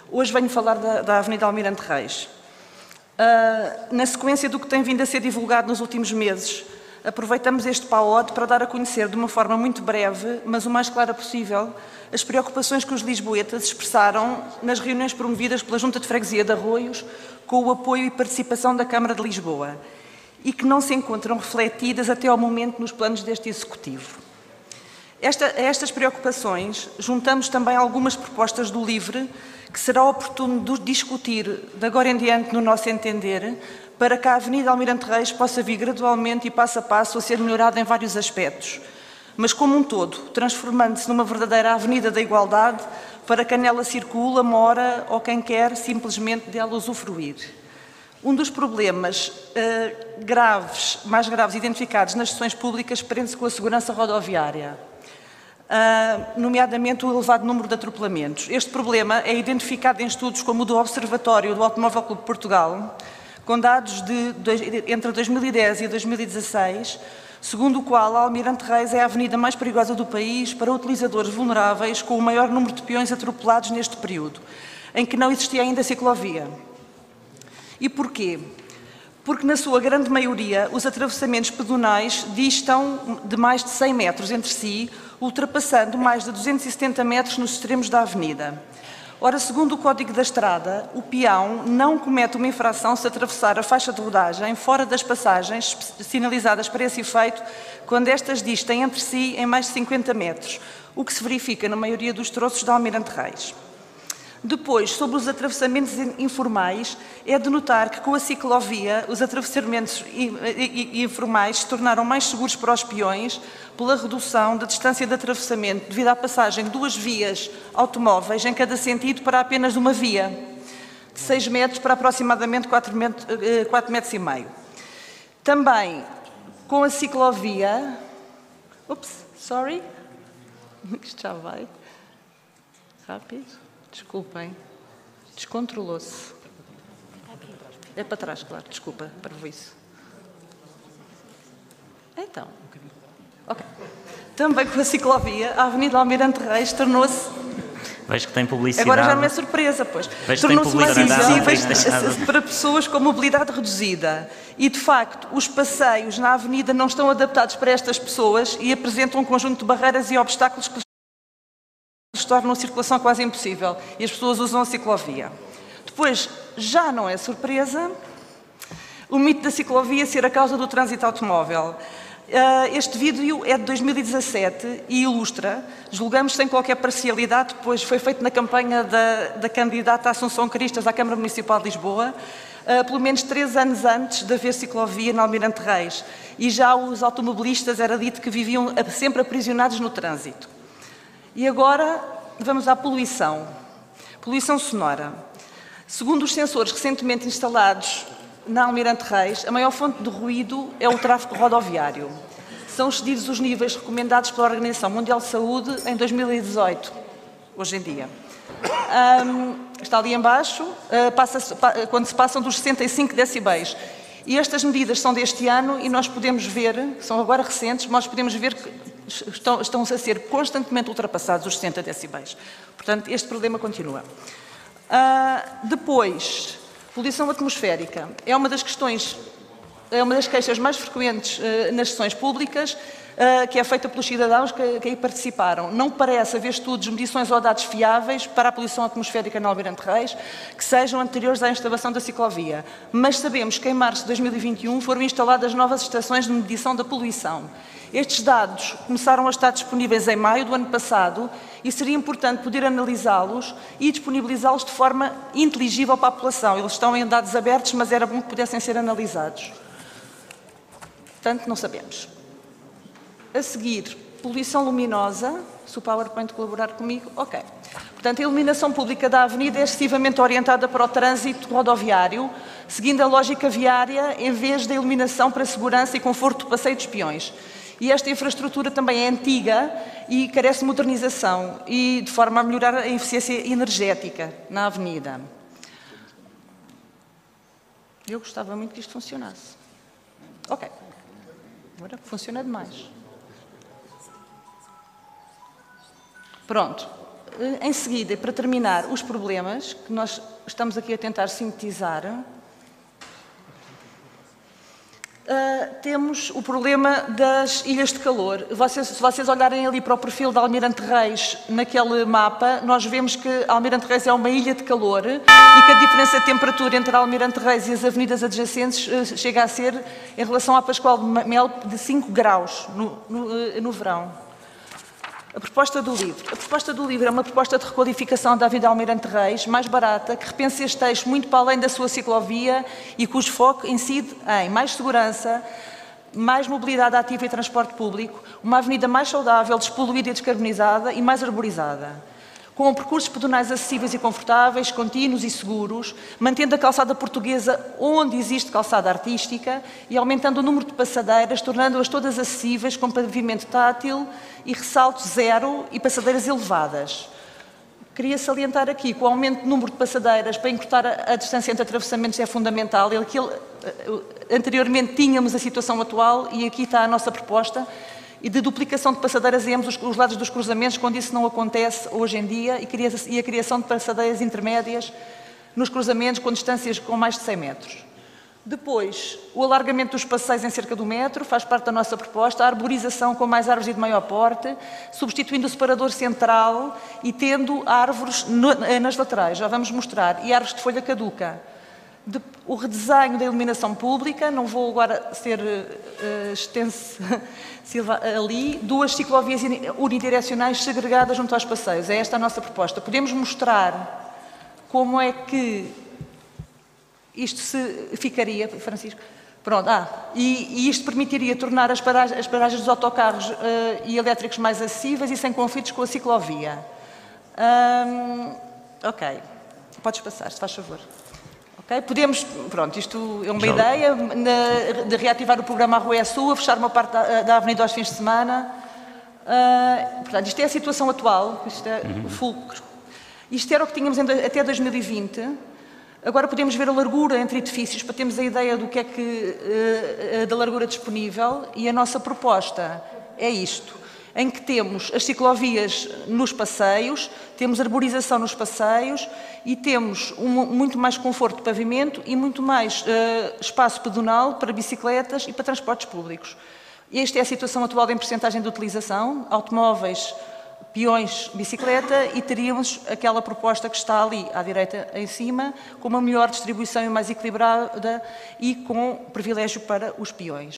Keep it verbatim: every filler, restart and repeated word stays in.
Hoje venho falar da, da Avenida Almirante Reis. Uh, na sequência do que tem vindo a ser divulgado nos últimos meses, aproveitamos este P A O D para dar a conhecer de uma forma muito breve, mas o mais clara possível, as preocupações que os lisboetas expressaram nas reuniões promovidas pela Junta de Freguesia de Arroios, com o apoio e participação da Câmara de Lisboa, e que não se encontram refletidas até ao momento nos planos deste Executivo. Esta, a estas preocupações, juntamos também algumas propostas do LIVRE, que será oportuno discutir de agora em diante, no nosso entender, para que a Avenida Almirante Reis possa vir gradualmente e passo a passo a ser melhorada em vários aspectos, mas como um todo, transformando-se numa verdadeira Avenida da Igualdade para quem nela circula, mora ou quem quer simplesmente dela usufruir. Um dos problemas eh, graves, mais graves identificados nas sessões públicas prende-se com a segurança rodoviária, eh, nomeadamente o elevado número de atropelamentos. Este problema é identificado em estudos como o do Observatório do Automóvel Clube de Portugal, com dados de, de, entre dois mil e dez e dois mil e dezasseis, segundo o qual a Almirante Reis é a avenida mais perigosa do país para utilizadores vulneráveis, com o maior número de peões atropelados neste período, em que não existia ainda ciclovia. E porquê? Porque, na sua grande maioria, os atravessamentos pedonais distam de mais de cem metros entre si, ultrapassando mais de duzentos e setenta metros nos extremos da avenida. Ora, segundo o Código da Estrada, o peão não comete uma infração se atravessar a faixa de rodagem fora das passagens sinalizadas para esse efeito, quando estas distem entre si em mais de cinquenta metros, o que se verifica na maioria dos troços da Almirante Reis. Depois, sobre os atravessamentos informais, é de notar que com a ciclovia os atravessamentos informais se tornaram mais seguros para os peões pela redução da distância de atravessamento devido à passagem de duas vias automóveis em cada sentido para apenas uma via, de seis metros para aproximadamente quatro metros e meio. Também, com a ciclovia... Ups, sorry. Isto já vai. Rápido. Desculpem, descontrolou-se. É para trás, claro, desculpa, para isso. Então, ok. Também com a ciclovia, a Avenida Almirante Reis tornou-se... Vejo que tem publicidade. Agora já não é surpresa, pois. Tornou-se mais acessível para pessoas com mobilidade reduzida. E, de facto, os passeios na avenida não estão adaptados para estas pessoas e apresentam um conjunto de barreiras e obstáculos que tornam a circulação quase impossível e as pessoas usam a ciclovia. Depois, já não é surpresa o mito da ciclovia ser a causa do trânsito automóvel. Este vídeo é de dois mil e dezassete e ilustra, julgamos sem qualquer parcialidade, pois foi feito na campanha da, da candidata Assunção Cristas à Câmara Municipal de Lisboa, pelo menos três anos antes de haver ciclovia na Almirante Reis. E já os automobilistas era dito que viviam sempre aprisionados no trânsito. E agora vamos à poluição. Poluição sonora. Segundo os sensores recentemente instalados na Almirante Reis, a maior fonte de ruído é o tráfego rodoviário. São excedidos os níveis recomendados pela Organização Mundial de Saúde em dois mil e dezoito, hoje em dia. Um, está ali em baixo, uh, passa, pa, quando se passam dos sessenta e cinco decibéis. E estas medidas são deste ano e nós podemos ver, são agora recentes, nós podemos ver que Estão, estão a ser constantemente ultrapassados os sessenta decibéis. Portanto, este problema continua. Uh, depois, poluição atmosférica. É uma das questões, é uma das queixas mais frequentes uh, nas sessões públicas, uh, que é feita pelos cidadãos que, que aí participaram. Não parece haver estudos, medições ou dados fiáveis para a poluição atmosférica na Almirante Reis que sejam anteriores à instalação da ciclovia. Mas sabemos que em março de dois mil e vinte e um foram instaladas novas estações de medição da poluição. Estes dados começaram a estar disponíveis em maio do ano passado e seria importante poder analisá-los e disponibilizá-los de forma inteligível para a população. Eles estão em dados abertos, mas era bom que pudessem ser analisados. Portanto, não sabemos. A seguir, poluição luminosa. Se o PowerPoint colaborar comigo, ok. Portanto, a iluminação pública da avenida é excessivamente orientada para o trânsito rodoviário, seguindo a lógica viária, em vez da iluminação para segurança e conforto do passeio dos peões. E esta infraestrutura também é antiga e carece de modernização, e de forma a melhorar a eficiência energética na avenida. Eu gostava muito que isto funcionasse. Ok. Agora funciona demais. Pronto. Em seguida, para terminar, os problemas que nós estamos aqui a tentar sintetizar. Uh, temos o problema das ilhas de calor. Vocês, se vocês olharem ali para o perfil de Almirante Reis, naquele mapa, nós vemos que Almirante Reis é uma ilha de calor e que a diferença de temperatura entre Almirante Reis e as avenidas adjacentes uh, chega a ser, em relação à Pascoal de Mel, de cinco graus no, no, uh, no verão. A proposta do livro. A proposta do livro é uma proposta de requalificação da Avenida Almirante Reis, mais barata, que repensa este eixo muito para além da sua ciclovia e cujo foco incide em mais segurança, mais mobilidade ativa e transporte público, uma avenida mais saudável, despoluída e descarbonizada e mais arborizada, com percursos pedonais acessíveis e confortáveis, contínuos e seguros, mantendo a calçada portuguesa onde existe calçada artística e aumentando o número de passadeiras, tornando-as todas acessíveis, com pavimento tátil e ressalto zero e passadeiras elevadas. Queria salientar aqui que o aumento do número de passadeiras para encurtar a, a distância entre atravessamentos é fundamental. Aquilo, anteriormente tínhamos a situação atual e aqui está a nossa proposta, e de duplicação de passadeiras em ambos os, os lados dos cruzamentos, quando isso não acontece hoje em dia, e, cria, e a criação de passadeiras intermédias nos cruzamentos com distâncias com mais de cem metros. Depois, o alargamento dos passeios em cerca do metro, faz parte da nossa proposta, a arborização com mais árvores e de maior porte, substituindo o separador central e tendo árvores no, nas laterais, já vamos mostrar, e árvores de folha caduca. De, o redesenho da iluminação pública, não vou agora ser uh, extensiva ali, duas ciclovias unidirecionais segregadas junto aos passeios. É esta a nossa proposta. Podemos mostrar como é que isto se ficaria, Francisco? Pronto, ah, e, e isto permitiria tornar as paragens, as paragens dos autocarros uh, e elétricos mais acessíveis e sem conflitos com a ciclovia. Um, ok, podes passar, se faz favor. Okay? Podemos, pronto, isto é uma Já. ideia na, de reativar o programa A Rua é Sua, fechar uma parte da, da avenida aos fins de semana. Uh, portanto, isto é a situação atual, isto é uhum. fulcro. Isto era o que tínhamos em, até dois mil e vinte. Agora podemos ver a largura entre edifícios para termos a ideia do que é que, uh, da largura disponível, e a nossa proposta é isto, em que temos as ciclovias nos passeios, temos arborização nos passeios e temos um, muito mais conforto de pavimento e muito mais uh, espaço pedonal para bicicletas e para transportes públicos. Esta é a situação atual em percentagem de utilização, automóveis, peões, bicicleta, e teríamos aquela proposta que está ali à direita em cima, com uma melhor distribuição e mais equilibrada e com privilégio para os peões.